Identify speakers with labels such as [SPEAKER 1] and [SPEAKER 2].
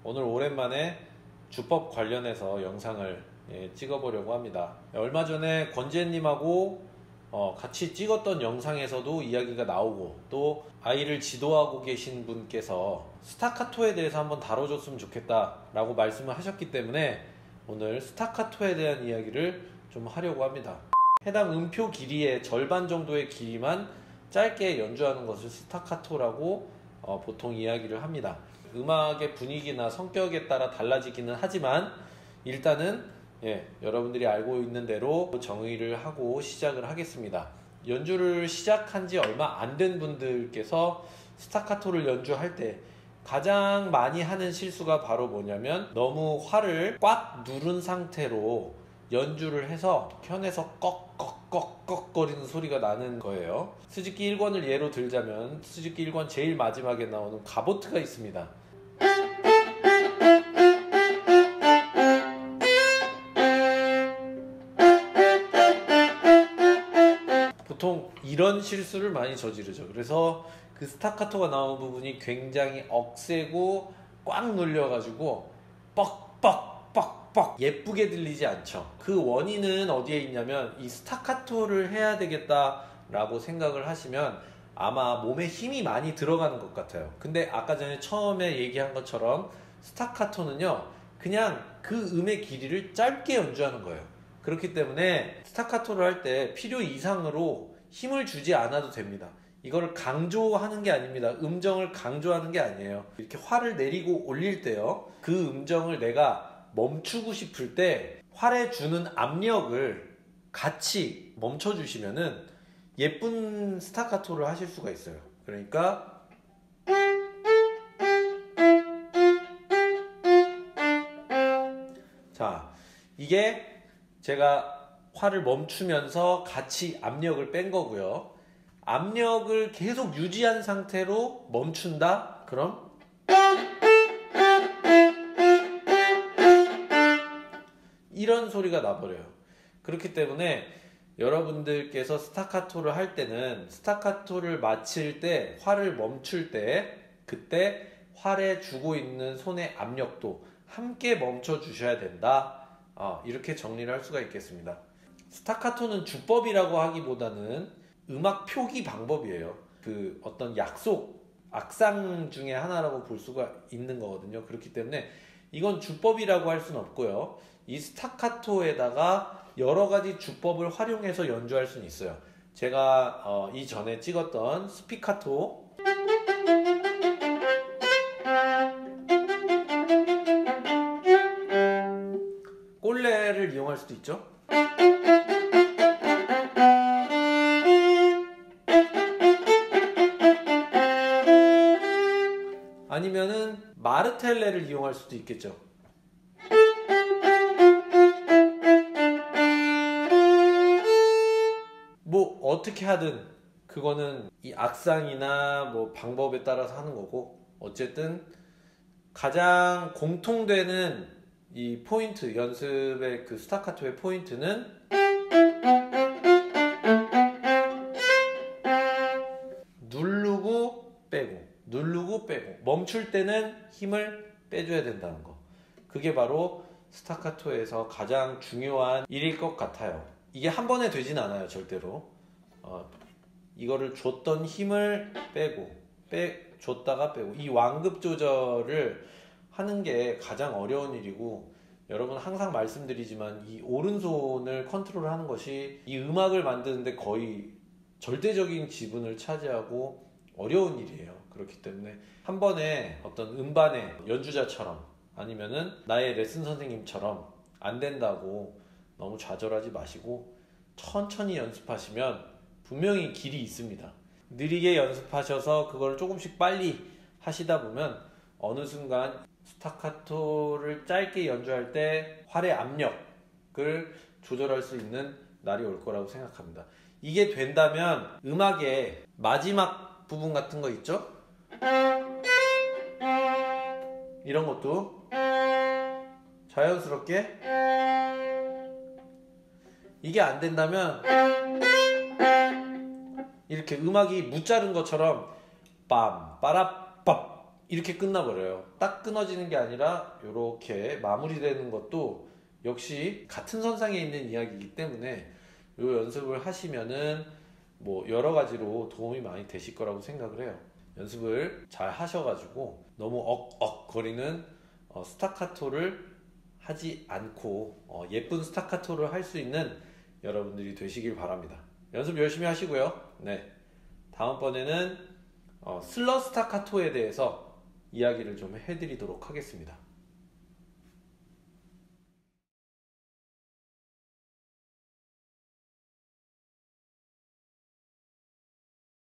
[SPEAKER 1] 오늘 오랜만에 주법 관련해서 영상을 찍어보려고 합니다. 얼마 전에 권지혜님하고 같이 찍었던 영상에서도 이야기가 나오고, 또 아이를 지도하고 계신 분께서 스타카토에 대해서 한번 다뤄줬으면 좋겠다 라고 말씀을 하셨기 때문에 오늘 스타카토에 대한 이야기를 좀 하려고 합니다. 해당 음표 길이의 절반 정도의 길이만 짧게 연주하는 것을 스타카토라고 보통 이야기를 합니다. 음악의 분위기나 성격에 따라 달라지기는 하지만 일단은 여러분들이 알고 있는 대로 정의를 하고 시작을 하겠습니다. 연주를 시작한 지 얼마 안 된 분들께서 스타카토를 연주할 때 가장 많이 하는 실수가 바로 뭐냐면, 너무 활을 꽉 누른 상태로 연주를 해서 현에서 꺽꺽꺽꺽 거리는 소리가 나는 거예요. 스즈키 1권을 예로 들자면, 스즈키 1권 제일 마지막에 나오는 가보트가 있습니다. 보통 이런 실수를 많이 저지르죠. 그래서 그 스타카토가 나오는 부분이 굉장히 억세고 꽉 눌려가지고 뻑뻑뻑뻑 예쁘게 들리지 않죠. 그 원인은 어디에 있냐면, 이 스타카토를 해야 되겠다 라고 생각을 하시면 아마 몸에 힘이 많이 들어가는 것 같아요. 근데 아까 전에 처음에 얘기한 것처럼 스타카토는요, 그냥 그 음의 길이를 짧게 연주하는 거예요. 그렇기 때문에 스타카토를 할 때 필요 이상으로 힘을 주지 않아도 됩니다. 이걸 강조하는 게 아닙니다. 음정을 강조하는 게 아니에요. 이렇게 활을 내리고 올릴 때요, 그 음정을 내가 멈추고 싶을 때 활에 주는 압력을 같이 멈춰주시면은 예쁜 스타카토를 하실 수가 있어요. 그러니까 자, 이게 제가 활을 멈추면서 같이 압력을 뺀 거고요. 압력을 계속 유지한 상태로 멈춘다? 그럼 이런 소리가 나버려요. 그렇기 때문에 여러분들께서 스타카토를 할 때는, 스타카토를 마칠 때, 활을 멈출 때, 그때 활에 주고 있는 손의 압력도 함께 멈춰 주셔야 된다. 이렇게 정리를 할 수가 있겠습니다. 스타카토는 주법이라고 하기보다는 음악 표기 방법이에요. 그 어떤 약속, 악상 중에 하나라고 볼 수가 있는 거거든요. 그렇기 때문에 이건 주법이라고 할 수는 없고요. 이 스타카토에다가 여러 가지 주법을 활용해서 연주할 수는 있어요. 제가 이전에 찍었던 스피카토, 꼴레를 이용할 수도 있죠. 아니면은 마르텔레를 이용할 수도 있겠죠. 뭐 어떻게 하든 그거는 이 악상이나 뭐 방법에 따라서 하는 거고, 어쨌든 가장 공통되는 이 포인트, 연습의 그 스타카토의 포인트는 누르고 빼고, 누르고 빼고, 멈출 때는 힘을 빼줘야 된다는 거. 그게 바로 스타카토에서 가장 중요한 일일 것 같아요. 이게 한 번에 되진 않아요, 절대로. 이거를 줬던 힘을 빼고, 줬다가 빼고, 이 완급 조절을 하는 게 가장 어려운 일이고, 여러분 항상 말씀드리지만 이 오른손을 컨트롤하는 것이 이 음악을 만드는데 거의 절대적인 지분을 차지하고 어려운 일이에요. 그렇기 때문에 한 번에 어떤 음반의 연주자처럼, 아니면은 나의 레슨 선생님처럼 안 된다고 너무 좌절하지 마시고 천천히 연습하시면 분명히 길이 있습니다. 느리게 연습하셔서 그걸 조금씩 빨리 하시다 보면 어느 순간 스타카토를 짧게 연주할 때 활의 압력을 조절할 수 있는 날이 올 거라고 생각합니다. 이게 된다면 음악의 마지막 부분 같은 거 있죠? 이런 것도 자연스럽게, 이게 안 된다면 이렇게 음악이 무자른 것처럼 빰 빠라빰 이렇게 끝나버려요. 딱 끊어지는 게 아니라 이렇게 마무리되는 것도 역시 같은 선상에 있는 이야기이기 때문에 이 연습을 하시면은 뭐 여러 가지로 도움이 많이 되실 거라고 생각을 해요. 연습을 잘 하셔가지고 너무 억억거리는 스타카토를 하지 않고 예쁜 스타카토를 할 수 있는 여러분들이 되시길 바랍니다. 연습 열심히 하시고요. 네, 다음번에는 슬러 스타카토에 대해서 이야기를 좀 해드리도록 하겠습니다.